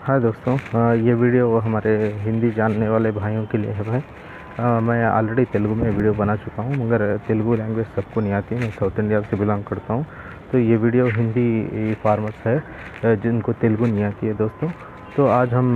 हाय दोस्तों, ये वीडियो हमारे हिंदी जानने वाले भाइयों के लिए है भाई। मैं ऑलरेडी तेलुगु में वीडियो बना चुका हूँ, मगर तेलुगु लैंग्वेज सबको नहीं आती है। मैं साउथ इंडिया से बिलोंग करता हूँ, तो ये वीडियो हिंदी फार्मर्स है जिनको तेलुगु नहीं आती है दोस्तों। तो आज हम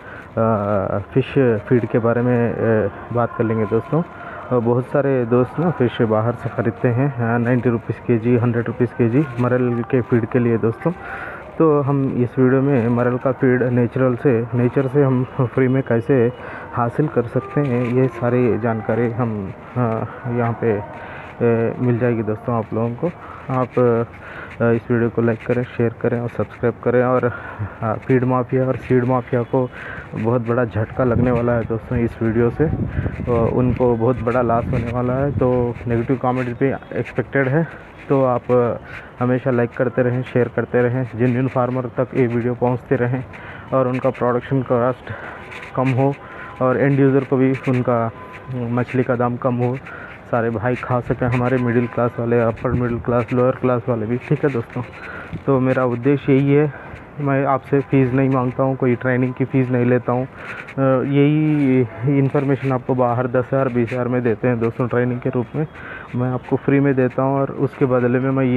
फ़िश फीड के बारे में बात कर लेंगे दोस्तों। बहुत सारे दोस्त ना फ़िश बाहर से ख़रीदते हैं 90 रुपीज़ kg, 100 रुपीज़ kg मरल के फीड के लिए दोस्तों। तो हम इस वीडियो में मरल का फीड नेचर से हम फ्री में कैसे हासिल कर सकते हैं, ये सारी जानकारी हम यहाँ पे मिल जाएगी दोस्तों आप लोगों को। आप इस वीडियो को लाइक करें, शेयर करें और सब्सक्राइब करें। और फीड माफिया और सीड माफिया को बहुत बड़ा झटका लगने वाला है दोस्तों इस वीडियो से। उनको बहुत बड़ा लॉस होने वाला है, तो नेगेटिव कमेंट भी एक्सपेक्टेड है। तो आप हमेशा लाइक करते रहें, शेयर करते रहें, जेन्युइन फार्मर तक ये वीडियो पहुंचते रहें और उनका प्रोडक्शन कॉस्ट कम हो और एंड यूज़र को भी उनका मछली का दाम कम हो, सारे भाई खा सकें, हमारे मिडिल क्लास वाले, upper middle class, lower class वाले भी। ठीक है दोस्तों, तो मेरा उद्देश्य यही है। मैं आपसे फ़ीस नहीं मांगता हूँ, कोई ट्रेनिंग की फ़ीस नहीं लेता हूँ। यही इन्फॉर्मेशन आपको बाहर 10,000 20,000 में देते हैं दोस्तों ट्रेनिंग के रूप में। मैं आपको फ्री में देता हूँ और उसके बदले में मैं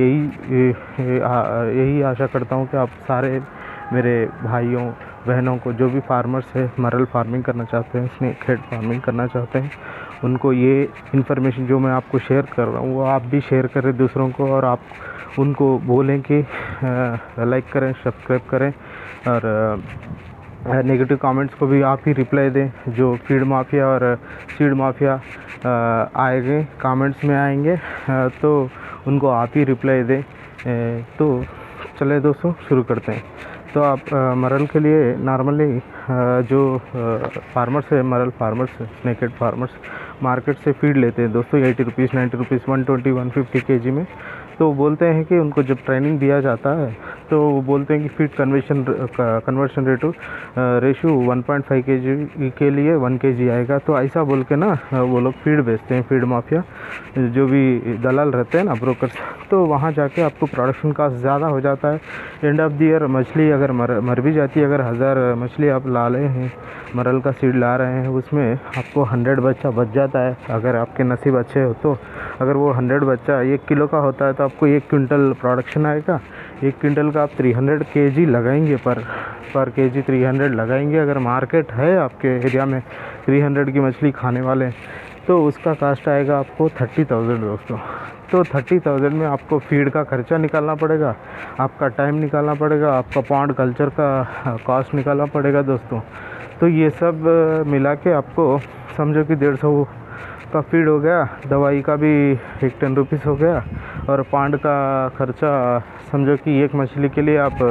यही आशा करता हूँ कि आप सारे मेरे भाइयों बहनों को, जो भी फार्मर्स है, मरल फार्मिंग करना चाहते हैं, स्नेक हेड फार्मिंग करना चाहते हैं, उनको ये इन्फॉर्मेशन जो मैं आपको शेयर कर रहा हूँ वो आप भी शेयर करें दूसरों को। और आप उनको बोलें कि लाइक करें, सब्सक्राइब करें और नेगेटिव कमेंट्स को भी आप ही रिप्लाई दें। जो फीड माफिया और सीड माफिया आएंगे कमेंट्स में आएंगे, तो उनको आप ही रिप्लाई दें। तो चले दोस्तों शुरू करते हैं। तो आप मरल के लिए नॉर्मली जो फार्मर्स है, morel farmers, snake head farmers market से फीड लेते हैं दोस्तों 80 रुपीज़, 90 रुपीज़, 120, 150 kg में। तो बोलते हैं कि उनको जब ट्रेनिंग दिया जाता है तो वो बोलते हैं कि फीड कन्वर्शन रेशो 1.5 kg के लिए 1 kg आएगा। तो ऐसा बोल के ना वो लोग फीड बेचते हैं, फीड माफिया जो भी दलाल रहते हैं ना, ब्रोकर्स। तो वहाँ जाके आपको प्रोडक्शन कास्ट ज़्यादा हो जाता है। एंड ऑफ द ईयर मछली अगर मर भी जाती है, अगर 1000 मछली आप ला रहे हैं, मरल का सीड ला रहे हैं, उसमें आपको 100 बच्चा बच जाता है अगर आपके नसीब अच्छे हो तो। अगर वो 100 बच्चा 1 किलो का होता है तो आपको 1 क्विंटल प्रोडक्शन आएगा। 1 क्विंटल का आप 300 kg लगाएंगे, पर kg 300 लगाएंगे। अगर मार्केट है आपके एरिया में 300 की मछली खाने वाले, तो उसका कास्ट आएगा आपको 30,000 दोस्तों। तो 30,000 में आपको फीड का खर्चा निकालना पड़ेगा, आपका टाइम निकालना पड़ेगा, आपका पॉन्ड कल्चर का कॉस्ट निकालना पड़ेगा दोस्तों। तो ये सब मिला के आपको समझो कि 150 का फीड हो गया, दवाई का भी 10 रुपीज़ हो गया, और पांड का खर्चा समझो कि एक मछली के लिए आप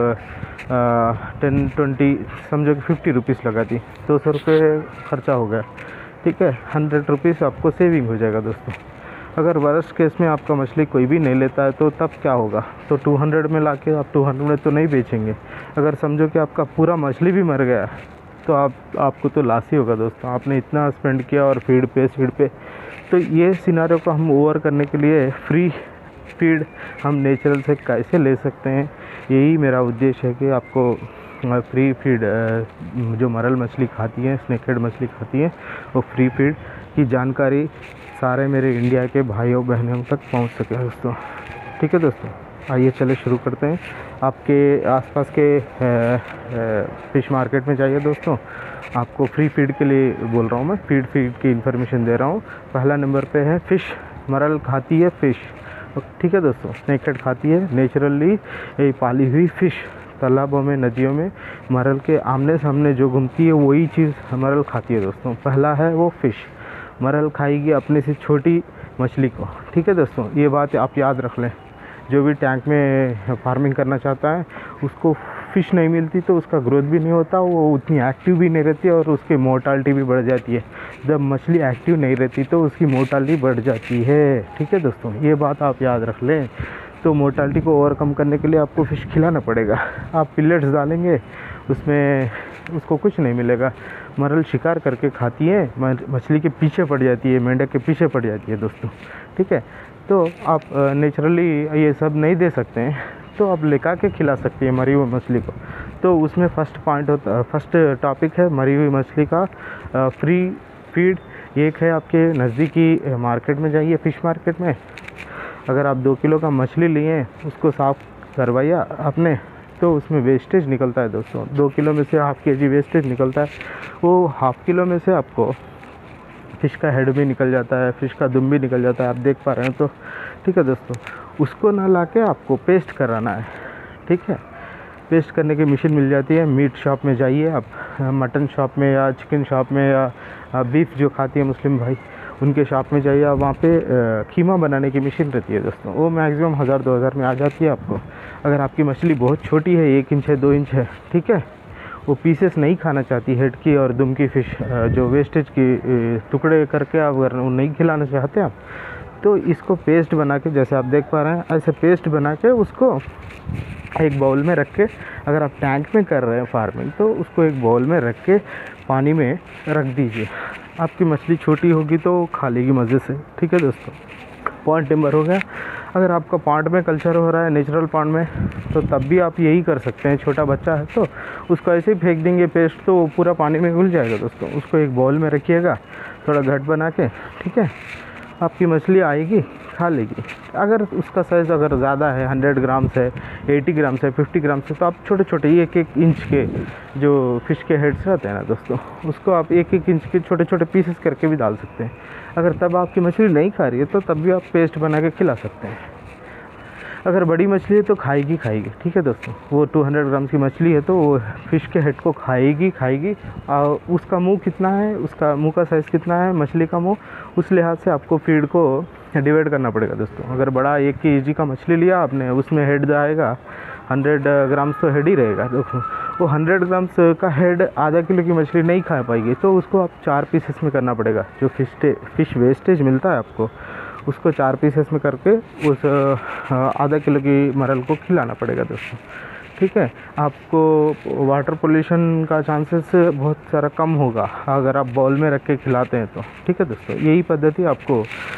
10-20 समझो कि 50 रुपीज़ लगा दी, 200 रुपये खर्चा हो गया। ठीक है, 100 रुपीज़ आपको सेविंग हो जाएगा दोस्तों। अगर वर्स्ट केस में आपका मछली कोई भी नहीं लेता है तो तब क्या होगा? तो 200 में ला के आप 200 में तो नहीं बेचेंगे। अगर समझो कि आपका पूरा मछली भी मर गया तो आपको तो लॉस ही होगा दोस्तों। आपने इतना स्पेंड किया और फीड पे। तो ये सिनारियो को हम ओवर करने के लिए फ्री फीड हम नेचुरल से कैसे ले सकते हैं, यही मेरा उद्देश्य है कि आपको फ्री फीड जो मरल मछली खाती है, स्नेक हेड मछली खाती है, वो फ्री फीड की जानकारी सारे मेरे इंडिया के भाइयों बहनों तक पहुंच सके दोस्तों। ठीक है दोस्तों, आइए चले शुरू करते हैं। आपके आसपास के फ़िश मार्केट में जाइए दोस्तों। आपको फ्री फीड के लिए बोल रहा हूँ मैं, फीड की इन्फॉर्मेशन दे रहा हूँ। पहला नंबर पे है फ़िश। मरल खाती है फ़िश, ठीक है दोस्तों। स्नेक हेड खाती है नेचुरली पाली हुई फ़िश। तालाबों में, नदियों में मरल के आमने सामने जो घूमती है वही चीज़ मरल खाती है दोस्तों। पहला है वो फ़िश। मरल खाएगी अपने से छोटी मछली को। ठीक है दोस्तों, ये बात आप याद रख लें। जो भी टैंक में फार्मिंग करना चाहता है उसको फ़िश नहीं मिलती तो उसका ग्रोथ भी नहीं होता, वो उतनी एक्टिव भी नहीं रहती और उसकी मोर्टालिटी भी बढ़ जाती है। जब मछली एक्टिव नहीं रहती तो उसकी मोर्टालिटी बढ़ जाती है। ठीक है दोस्तों, ये बात आप याद रख लें। तो मोर्टालिटी को ओवरकम करने के लिए आपको फ़िश खिलाना पड़ेगा। आप पिलेट्स डालेंगे उसमें, उसको कुछ नहीं मिलेगा। मरल शिकार करके खाती है, मछली के पीछे पड़ जाती है, मेंढक के पीछे पड़ जाती है दोस्तों। ठीक है, तो आप नेचुरली ये सब नहीं दे सकते हैं, तो आप लेका के खिला सकती है मरी हुई मछली को। तो उसमें फर्स्ट टॉपिक है मरी हुई मछली का फ्री फीड। एक है आपके नज़दीकी मार्केट में जाइए, फ़िश मार्केट में, अगर आप 2 किलो का मछली लिए उसको साफ़ करवाइए आपने, तो उसमें वेस्टेज निकलता है दोस्तों। 2 किलो में से हाफ़ केजी वेस्टेज निकलता है। वो हाफ़ किलो में से आपको फ़िश का हेड भी निकल जाता है, फ़िश का दुम भी निकल जाता है, आप देख पा रहे हैं। तो ठीक है दोस्तों, उसको ना ला के आपको पेस्ट कराना है। ठीक है, पेस्ट करने की मशीन मिल जाती है। मीट शॉप में जाइए आप, मटन शॉप में या चिकन शॉप में या बीफ जो खाती है मुस्लिम भाई, उनके शॉप में जाइए आप, वहाँ पे कीमा बनाने की मशीन रहती है दोस्तों। वो मैक्सिमम 1000-2000 में आ जाती है आपको। अगर आपकी मछली बहुत छोटी है, 1 इंच है, 2 इंच है, ठीक है, वो पीसेस नहीं खाना चाहती हेड की और दुम की फ़िश, जो वेस्टेज की टुकड़े करके आप अगर वो नहीं खिलाना चाहते आप, तो इसको पेस्ट बना के, जैसे आप देख पा रहे हैं, ऐसे पेस्ट बना के उसको एक बाउल में रख के, अगर आप टैंक में कर रहे हैं फार्मिंग, तो उसको एक बाउल में रख के पानी में रख दीजिए। आपकी मछली छोटी होगी तो खा लेगी मज़े से। ठीक है दोस्तों, पॉन्ड टिम्बर हो गया। अगर आपका पॉन्ड में कल्चर हो रहा है, नेचुरल पॉन्ड में, तो तब भी आप यही कर सकते हैं। छोटा बच्चा है तो उसको ऐसे ही फेंक देंगे पेस्ट, तो पूरा पानी में घुल जाएगा दोस्तों। उसको एक बाउल में रखिएगा, थोड़ा घट बना के, ठीक है, आपकी मछली आएगी, खा लेगी। अगर उसका साइज़ अगर ज़्यादा है, 100 ग्राम से, 80 ग्राम से, 50 ग्राम से, तो आप छोटे छोटे 1-1 इंच के जो फ़िश के हेड्स रहते हैं ना दोस्तों, उसको आप 1-1 इंच के छोटे छोटे पीसेस करके भी डाल सकते हैं। अगर तब आपकी मछली नहीं खा रही है तो तब भी आप पेस्ट बना के खिला सकते हैं। अगर बड़ी मछली है तो खाएगी। ठीक है दोस्तों, वो 200 ग्राम की मछली है तो वो फ़िश के हेड को खाएगी। और उसका मुंह कितना है, उसका मुंह का साइज़ कितना है मछली का मुंह, उस लिहाज से आपको फीड को डिवाइड करना पड़ेगा दोस्तों। अगर बड़ा 1 केजी का मछली लिया आपने, उसमें हेड आएगा 100 ग्राम्स, तो हेड ही रहेगा दोस्तों। वो 100 ग्राम्स का हेड आधा किलो की मछली नहीं खा पाएगी, तो उसको आप 4 पीसेस में करना पड़ेगा। जो फ़िश वेस्टेज मिलता है आपको, उसको 4 पीसेस में करके उस आधा किलो की मरल को खिलाना पड़ेगा दोस्तों। ठीक है, आपको वाटर पोल्यूशन का चांसेस बहुत सारा कम होगा अगर आप बाउल में रख के खिलाते हैं तो। ठीक है दोस्तों, यही पद्धति आपको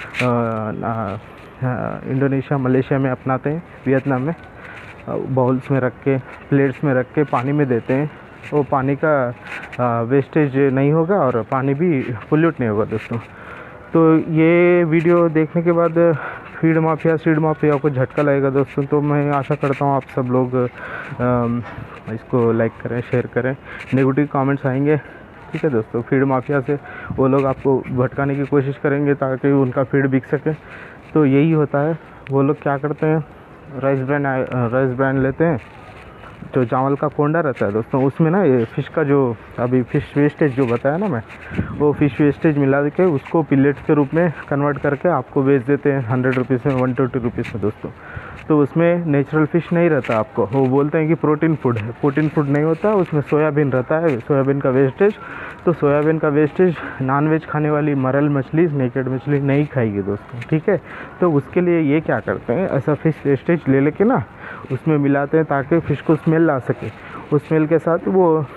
इंडोनेशिया, मलेशिया में अपनाते हैं, वियतनाम में बाउल्स में रख के, प्लेट्स में रख के पानी में देते हैं। वो पानी का वेस्टेज नहीं होगा और पानी भी पोल्यूट नहीं होगा दोस्तों। तो ये वीडियो देखने के बाद फीड माफिया, सीड माफिया को झटका लगेगा दोस्तों। तो मैं आशा करता हूँ आप सब लोग इसको लाइक करें, शेयर करें। नेगेटिव कमेंट्स आएंगे, ठीक है दोस्तों, फीड माफिया से वो लोग आपको भटकाने की कोशिश करेंगे ताकि उनका फीड बिक सके। तो यही होता है, वो लोग क्या करते हैं, राइस ब्रांड लेते हैं, जो चावल का कोंडा रहता है दोस्तों, उसमें ना ये फ़िश का जो अभी फ़िश वेस्टेज जो बताया ना मैं, वो फ़िश वेस्टेज मिला के उसको पिलेट्स के रूप में कन्वर्ट करके आपको बेच देते हैं 100 रुपीज़ में, 120 रुपीज़ में दोस्तों। तो उसमें नेचुरल फ़िश नहीं रहता आपको, वो बोलते हैं कि प्रोटीन फूड है, प्रोटीन फूड नहीं होता, उसमें सोयाबीन रहता है, सोयाबीन का वेस्टेज। तो सोयाबीन का वेस्टेज नॉनवेज खाने वाली मरल मछली, नेकेड मछली नहीं खाएगी दोस्तों। ठीक है, तो उसके लिए ये क्या करते हैं, ऐसा फ़िश वेस्टेज ले लेके ना उसमें मिलाते हैं ताकि फ़िश को स्मेल ला सके। उस स्मेल के साथ वो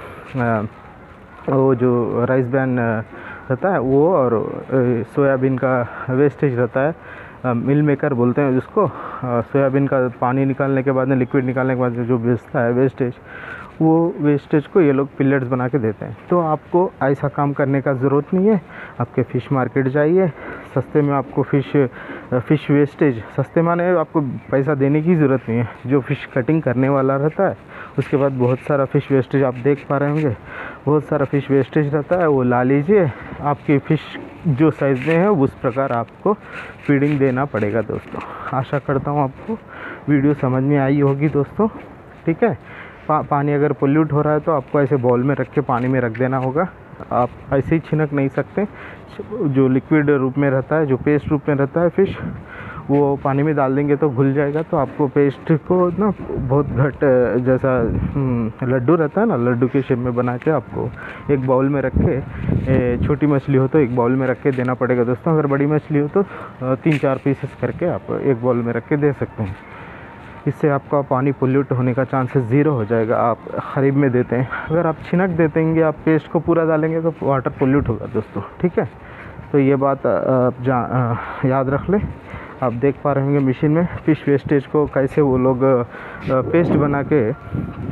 जो राइस ब्रान रहता है वो, और सोयाबीन का वेस्टेज रहता है, मिल मेकर बोलते हैं जिसको। सोयाबीन का पानी निकालने के बाद में, लिक्विड निकालने के बाद जो बेचता है वेस्टेज, वो वेस्टेज को ये लोग पिलेट्स बना के देते हैं। तो आपको ऐसा काम करने का ज़रूरत नहीं है। आपके फ़िश मार्केट जाइए, सस्ते में आपको फ़िश वेस्टेज, सस्ते माने आपको पैसा देने की ज़रूरत नहीं है। जो फ़िश कटिंग करने वाला रहता है, उसके बाद बहुत सारा फ़िश वेस्टेज आप देख पा रहे होंगे, बहुत सारा फ़िश वेस्टेज रहता है, वो ला लीजिए। आपकी फ़िश जो साइज़ में है उस प्रकार आपको फीडिंग देना पड़ेगा दोस्तों। आशा करता हूँ आपको वीडियो समझ में आई होगी दोस्तों। ठीक है, पानी अगर पोल्यूट हो रहा है तो आपको ऐसे बाउल में रख के पानी में रख देना होगा। आप ऐसे ही छिनक नहीं सकते। जो लिक्विड रूप में रहता है, जो पेस्ट रूप में रहता है फ़िश, वो पानी में डाल देंगे तो घुल जाएगा। तो आपको पेस्ट को ना बहुत घट, जैसा लड्डू रहता है ना, लड्डू के शेप में बना के आपको एक बाउल में रख के, छोटी मछली हो तो एक बाउल में रख के देना पड़ेगा दोस्तों। अगर बड़ी मछली हो तो 3-4 पीसेस करके आप एक बाउल में रख के दे सकते हैं। इससे आपका पानी पोल्यूट होने का चांसेस ज़ीरो हो जाएगा। आप खरीब में देते हैं, अगर आप छिनक देंगे, आप पेस्ट को पूरा डालेंगे तो वाटर पोल्यूट होगा दोस्तों। ठीक है, तो ये बात आप याद रख लें। आप देख पा रहे होंगे मशीन में फ़िश वेस्टेज को कैसे वो लोग पेस्ट बना के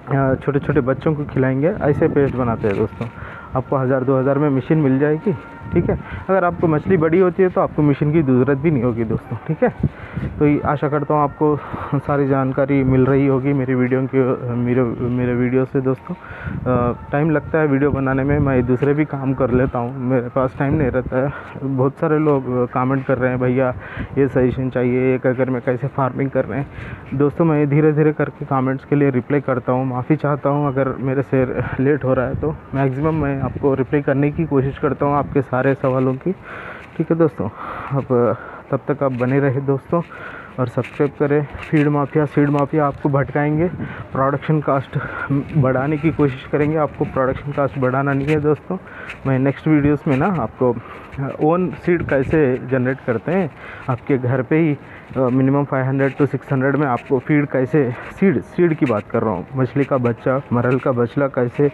छोटे छोटे बच्चों को खिलाएंगे, ऐसे पेस्ट बनाते हैं दोस्तों। आपको 1000-2000 में मशीन मिल जाएगी, ठीक है। अगर आपको मछली बड़ी होती है तो आपको मशीन की ज़रूरत भी नहीं होगी दोस्तों, ठीक है। तो ये आशा करता हूँ आपको सारी जानकारी मिल रही होगी मेरी मेरे वीडियो से दोस्तों। टाइम लगता है वीडियो बनाने में, मैं दूसरे भी काम कर लेता हूँ, मेरे पास टाइम नहीं रहता है। बहुत सारे लोग कमेंट कर रहे हैं, भैया ये सजेशन चाहिए, 1 एकड़ में कैसे फार्मिंग कर रहे हैं। दोस्तों मैं धीरे धीरे करके कमेंट्स के लिए रिप्लाई करता हूँ, माफ़ी चाहता हूँ अगर मेरे से लेट हो रहा है तो। मैक्सिमम मैं आपको रिप्लाई करने की कोशिश करता हूँ आपके सारे सवालों की, ठीक है दोस्तों। अब तब तक आप बने रहे दोस्तों और सब्सक्राइब करें। सीड माफिया आपको भटकाएंगे, प्रोडक्शन कास्ट बढ़ाने की कोशिश करेंगे, आपको प्रोडक्शन कास्ट बढ़ाना नहीं है दोस्तों। मैं नेक्स्ट वीडियोस में ना आपको ओन सीड कैसे जनरेट करते हैं आपके घर पे ही, मिनिमम 500 to 600 में आपको फीड कैसे, सीड की बात कर रहा हूँ, मछली का बच्चा, मरल का बछला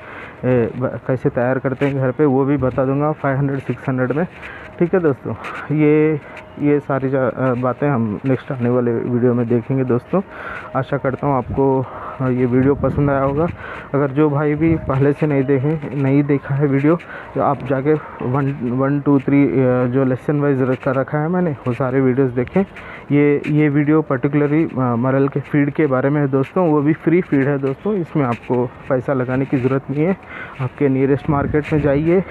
कैसे तैयार करते हैं घर पे, वो भी बता दूंगा 500-600 में, ठीक है दोस्तों। ये सारी बातें हम नेक्स्ट आने वाले वीडियो में देखेंगे दोस्तों। आशा करता हूँ आपको ये वीडियो पसंद आया होगा। अगर जो भाई भी पहले से नहीं देखा है वीडियो, तो आप जाके 1, 2, 3 जो लेसन वाइज रखा है मैंने, वो सारे वीडियोस देखें। ये वीडियो पर्टिकुलरली मरल के फीड के बारे में है दोस्तों, वो भी फ्री फीड है दोस्तों, इसमें आपको पैसा लगाने की ज़रूरत नहीं है। आपके नियरेस्ट मार्केट में जाइए,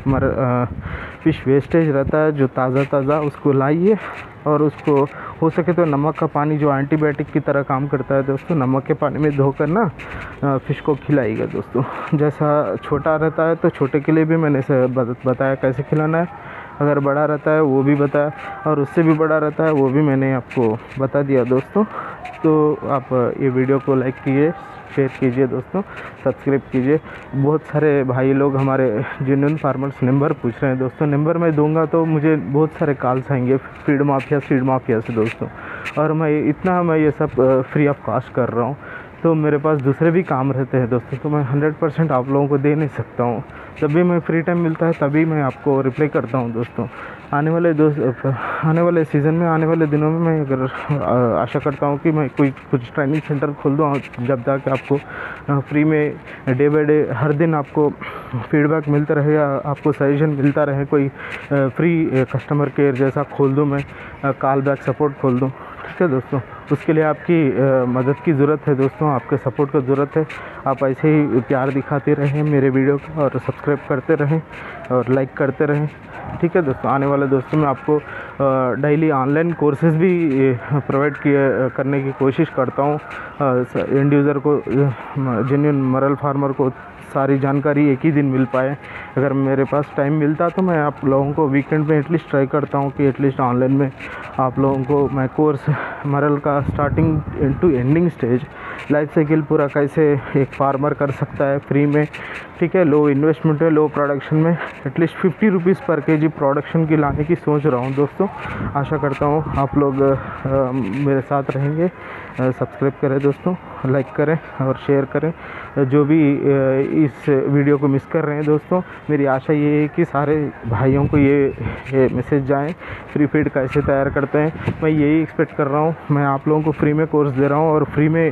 फिश वेस्टेज रहता है जो ताज़ा उसको लाइए और उसको हो सके तो नमक का पानी जो एंटीबायोटिक की तरह काम करता है दोस्तों, नमक के पानी में धोकर ना फ़िश को खिलाइएगा दोस्तों। जैसा छोटा रहता है तो छोटे के लिए भी मैंने बताया कैसे खिलाना है, अगर बड़ा रहता है वो भी बताया, और उससे भी बड़ा रहता है वो भी मैंने आपको बता दिया दोस्तों। तो आप ये वीडियो को लाइक कीजिए, शेयर कीजिए दोस्तों, सब्सक्राइब कीजिए। बहुत सारे भाई लोग हमारे जेन्युइन फार्मर्स नंबर पूछ रहे हैं दोस्तों, नंबर मैं दूंगा तो मुझे बहुत सारे कॉल्स आएंगे सीड माफिया से दोस्तों, और मैं ये सब फ्री ऑफ कॉस्ट कर रहा हूँ। तो मेरे पास दूसरे भी काम रहते हैं दोस्तों, तो मैं 100% आप लोगों को दे नहीं सकता हूँ। जब भी मैं फ्री टाइम मिलता है तभी मैं आपको रिप्लाई करता हूँ दोस्तों। आने वाले सीज़न में, आने वाले दिनों में मैं अगर आशा करता हूँ कि मैं कुछ ट्रेनिंग सेंटर खोल दूँ, जब तक आपको फ्री में डे बाय डे हर दिन आपको फीडबैक मिलता रहे, आपको सजेशन मिलता रहे, कोई फ्री कस्टमर केयर जैसा खोल दूँ, मैं कॉल बैक सपोर्ट खोल दूँ, ठीक है दोस्तों। उसके लिए आपकी मदद की ज़रूरत है दोस्तों, आपके सपोर्ट की ज़रूरत है। आप ऐसे ही प्यार दिखाते रहें मेरे वीडियो को, और सब्सक्राइब करते रहें और लाइक करते रहें, ठीक है दोस्तों। आने वाले दोस्तों में आपको डेली ऑनलाइन कोर्सेज़ भी प्रोवाइड करने की कोशिश करता हूँ। एंड यूज़र को, जेन्युइन मरल फार्मर को सारी जानकारी एक ही दिन मिल पाए। अगर मेरे पास टाइम मिलता तो मैं आप लोगों को वीकेंड में एटलीस्ट ट्राई करता हूँ कि एटलीस्ट ऑनलाइन में आप लोगों को मैं कोर्स मरल का starting to ending stage life cycle पूरा कैसे एक फार्मर कर सकता है फ्री में, ठीक है। लो इन्वेस्टमेंट है, लो प्रोडक्शन में एटलीस्ट 50 रुपीज़ पर केजी प्रोडक्शन की लाने की सोच रहा हूँ दोस्तों। आशा करता हूँ आप लोग मेरे साथ रहेंगे। सब्सक्राइब करें दोस्तों, लाइक करें और शेयर करें। जो भी इस वीडियो को मिस कर रहे हैं दोस्तों, मेरी आशा ये है कि सारे भाइयों को ये मैसेज जाए, फ्री फीड कैसे तैयार करते हैं। मैं यही एक्सपेक्ट कर रहा हूँ, मैं आप लोगों को फ्री में कोर्स दे रहा हूँ, और फ्री में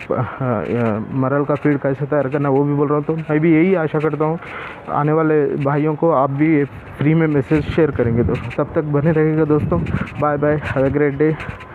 मरल का फीड कैसे तैयार करना वो भी बोल रहा हूँ। तो मैं भी यही आशा करता हूँ आने वाले भाइयों को आप भी फ्री में मैसेज शेयर करेंगे दोस्तों। तब तक बने रहिएगा दोस्तों। Bye bye, have a great day.